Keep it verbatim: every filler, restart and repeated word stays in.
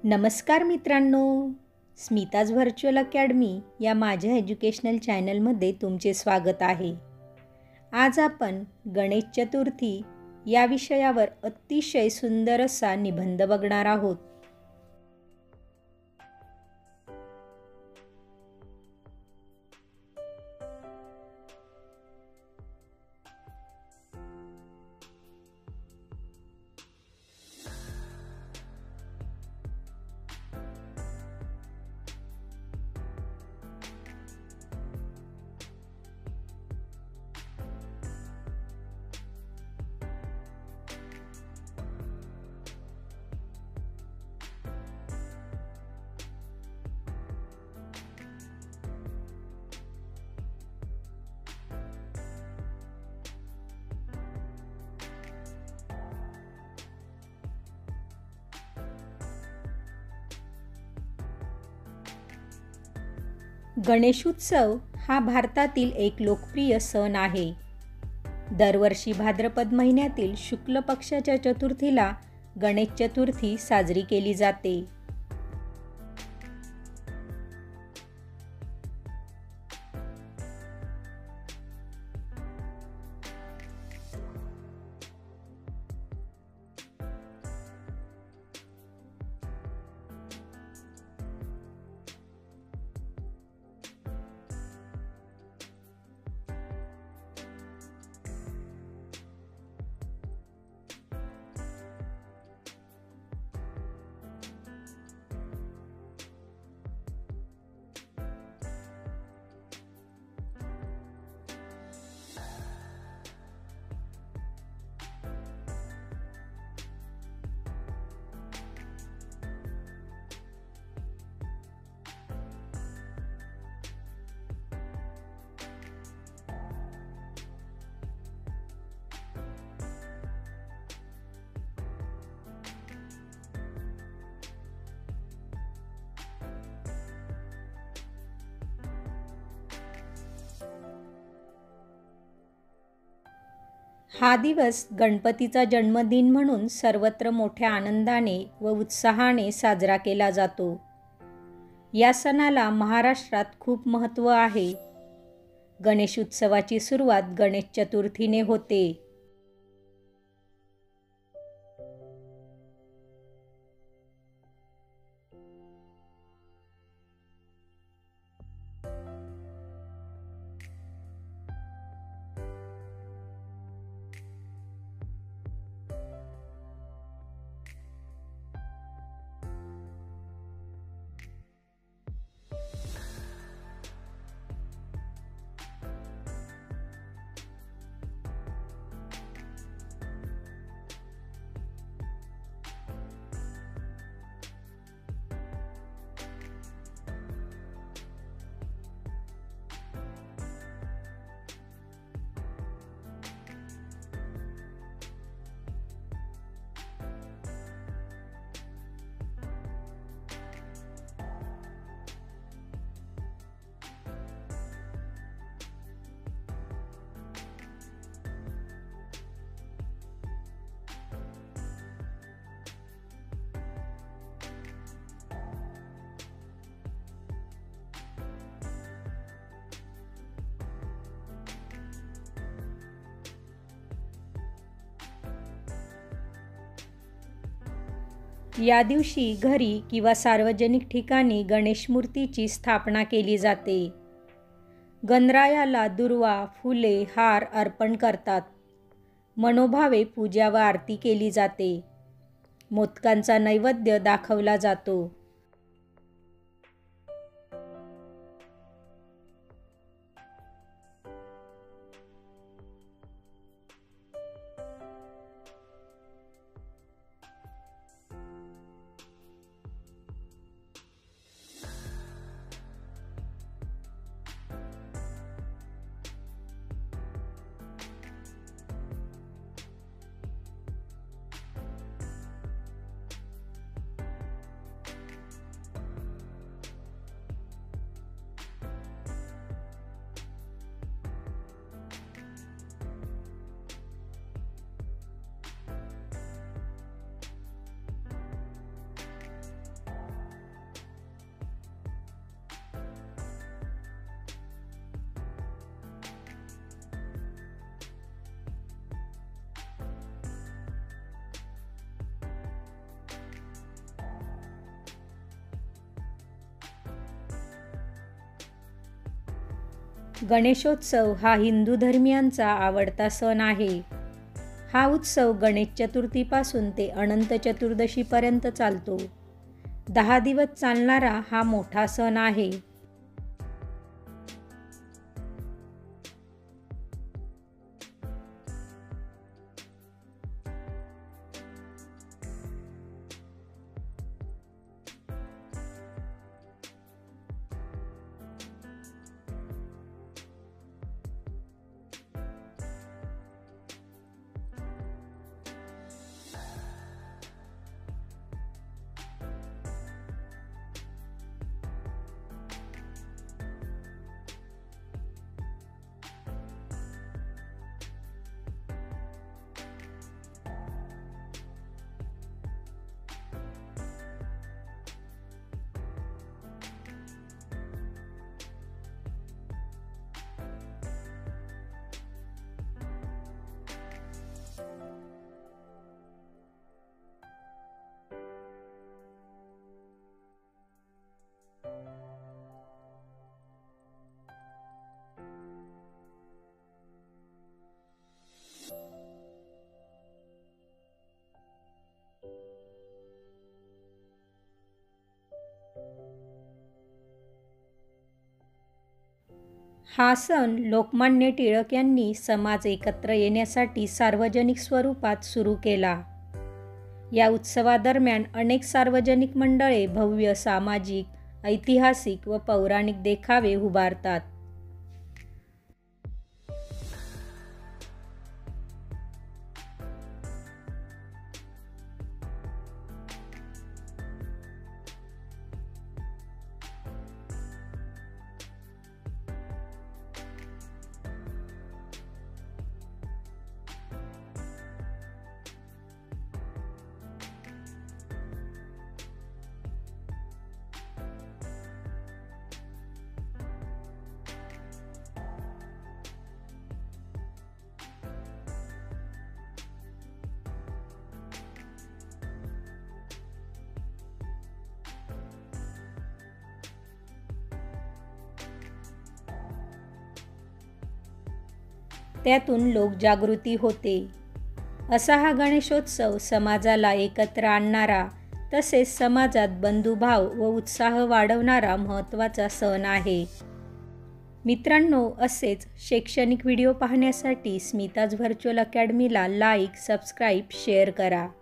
नमस्कार मित्रांनो, Smita's virtual academy या माझ्या एज्युकेशनल चॅनलमध्ये तुमचे स्वागत आहे. आज आपण गणेश चतुर्थी या विषयावर अतिशय सुंदर असा निबंध बघणार आहोत. गणेशोत्सव हा भारतातील एक लोकप्रिय सण आहे. दरवर्षी भाद्रपद महिन्यातील शुक्ल पक्षाच्या चतुर्थीला गणेश चतुर्थी साजरी केली जाते. हा दिवस गणपतीचा जन्मदिन म्हणून सर्वत्र मोठ्या आनंदाने व उत्साहाने साजरा केला जातो. या सणाला महाराष्ट्रात खूप महत्त्व आहे. गणेशोत्सवाची सुरुवात गणेश चतुर्थीने होते. या दिवशी घरी किंवा सार्वजनिक ठिकाणी गणेश मूर्तीची स्थापना केली जाते. गणरायाला दुर्वा, फुले, हार अर्पण करतात. मनोभावे पूजा व आरती केली जाते. मोदकांचा नैवेद्य दाखवला जातो. गणेशोत्सव हा हिंदू धर्मियांचा आवडता सण आहे. हा उत्सव गणेश चतुर्थीपासून ते अनंत चतुर्दशीपर्यंत चालतो. दहा दिवस चालणारा हा मोठा सण आहे. हा सण लोकमान्य टिळक यांनी समाज एकत्र येण्यासाठी सार्वजनिक स्वरूपात सुरू केला. या उत्सवादरम्यान अनेक सार्वजनिक मंडळे भव्य सामाजिक, ऐतिहासिक व पौराणिक देखावे उभारतात. त्यातून लोकजागृती होते. असा हा गणेशोत्सव समाजाला एकत्र आणणारा तसेच समाजात बंधुभाव व उत्साह वाढवणारा महत्त्वाचा सण आहे. मित्रांनो, असेच शैक्षणिक व्हिडिओ पाहण्यासाठी स्मिताज व्हर्च्युअल अकॅडमीला लाईक, सबस्क्राईब, शेअर करा.